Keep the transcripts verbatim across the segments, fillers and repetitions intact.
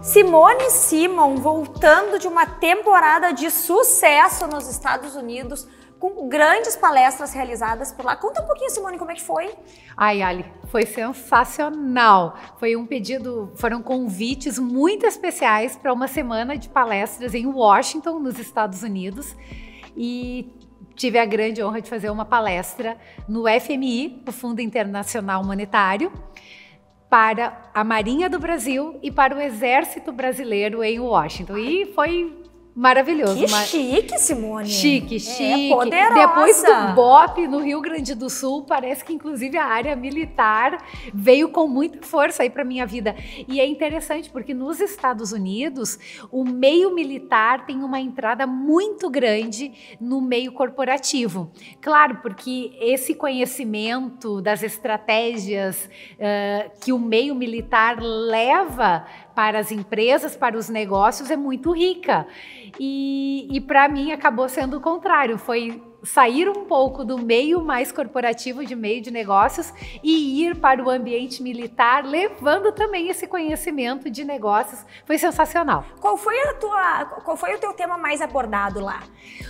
Simone Simon voltando de uma temporada de sucesso nos Estados Unidos, com grandes palestras realizadas por lá. Conta um pouquinho, Simone, como é que foi? Ai, Ali, foi sensacional. Foi um pedido, foram convites muito especiais para uma semana de palestras em Washington, nos Estados Unidos. E tive a grande honra de fazer uma palestra no F M I, o Fundo Internacional Monetário, para a Marinha do Brasil e para o Exército Brasileiro em Washington. E foi maravilhoso. Que uma... chique, Simone. Chique, chique. É, poderosa. Depois do B O P no Rio Grande do Sul, parece que inclusive a área militar veio com muita força aí para minha vida. E é interessante porque nos Estados Unidos, o meio militar tem uma entrada muito grande no meio corporativo. Claro, porque esse conhecimento das estratégias uh, que o meio militar leva para as empresas, para os negócios, é muito rica. E, e para mim acabou sendo o contrário, foi sair um pouco do meio mais corporativo, de meio de negócios, e ir para o ambiente militar, levando também esse conhecimento de negócios. Foi sensacional. Qual foi a tua, qual foi o teu tema mais abordado lá?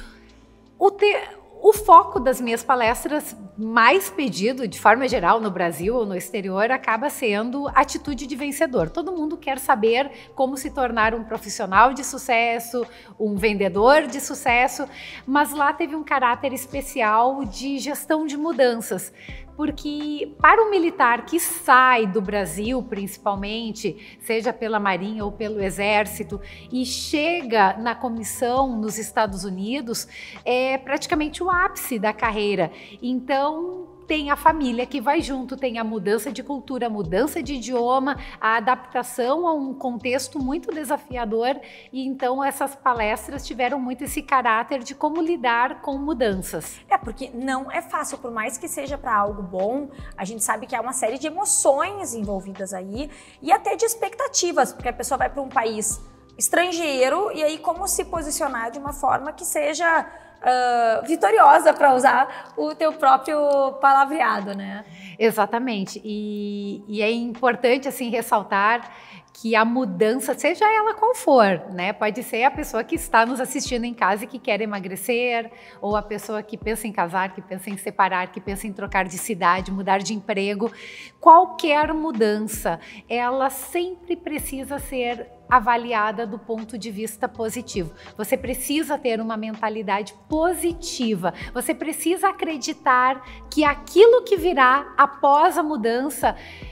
O te... O foco das minhas palestras, mais pedido de forma geral no Brasil ou no exterior, acaba sendo atitude de vencedor. Todo mundo quer saber como se tornar um profissional de sucesso, um vendedor de sucesso, mas lá teve um caráter especial de gestão de mudanças. Porque para o militar que sai do Brasil, principalmente, seja pela Marinha ou pelo Exército, e chega na comissão nos Estados Unidos, é praticamente o ápice da carreira. Então, tem a família que vai junto, tem a mudança de cultura, a mudança de idioma, a adaptação a um contexto muito desafiador, e então essas palestras tiveram muito esse caráter de como lidar com mudanças. É, porque não é fácil, por mais que seja para algo bom, a gente sabe que há uma série de emoções envolvidas aí, e até de expectativas, porque a pessoa vai para um país estrangeiro, e aí como se posicionar de uma forma que seja Uh, vitoriosa, para usar o teu próprio palavreado, né? Exatamente. E, e é importante assim ressaltar que a mudança, seja ela qual for, né? Pode ser a pessoa que está nos assistindo em casa e que quer emagrecer, ou a pessoa que pensa em casar, que pensa em separar, que pensa em trocar de cidade, mudar de emprego. Qualquer mudança, ela sempre precisa ser avaliada do ponto de vista positivo. Você precisa ter uma mentalidade positiva. Você precisa acreditar que aquilo que virá após a mudança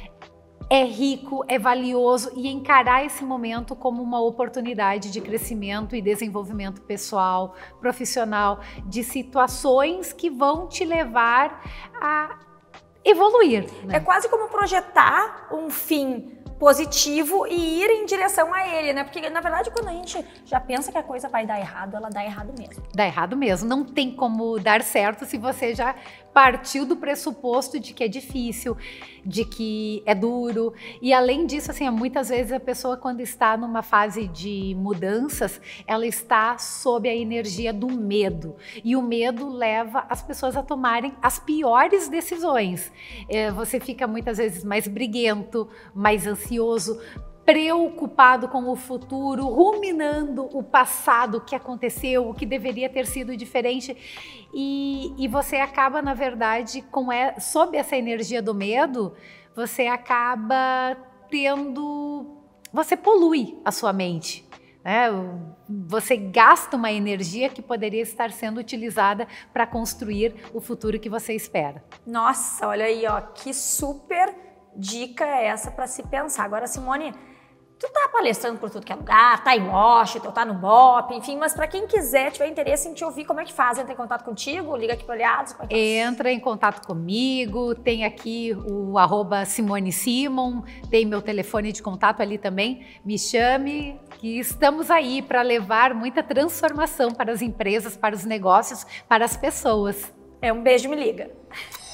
é rico, é valioso, e encarar esse momento como uma oportunidade de crescimento e desenvolvimento pessoal, profissional, de situações que vão te levar a evoluir, né? É quase como projetar um fim positivo e ir em direção a ele, né? Porque, na verdade, quando a gente já pensa que a coisa vai dar errado, ela dá errado mesmo. Dá errado mesmo. Não tem como dar certo se você já partiu do pressuposto de que é difícil, de que é duro. E, além disso, assim, muitas vezes a pessoa, quando está numa fase de mudanças, ela está sob a energia do medo. E o medo leva as pessoas a tomarem as piores decisões. É, você fica, muitas vezes, mais briguento, mais ansioso, ansioso, preocupado com o futuro, ruminando o passado, o que aconteceu, o que deveria ter sido diferente, e, e você acaba, na verdade, com é, sob essa energia do medo, você acaba tendo, você polui a sua mente, né? Você gasta uma energia que poderia estar sendo utilizada para construir o futuro que você espera. Nossa, olha aí, ó, que super dica é essa para se pensar. Agora, Simone, tu tá palestrando por tudo que é lugar, tá em Washington, tá no B O P, enfim, mas para quem quiser, tiver interesse em te ouvir, como é que faz? Entra em contato contigo, liga aqui para Aliados? Como é que Entra em contato comigo, tem aqui o arroba Simone Simon, tem meu telefone de contato ali também, me chame, que estamos aí para levar muita transformação para as empresas, para os negócios, para as pessoas. É, um beijo, me liga.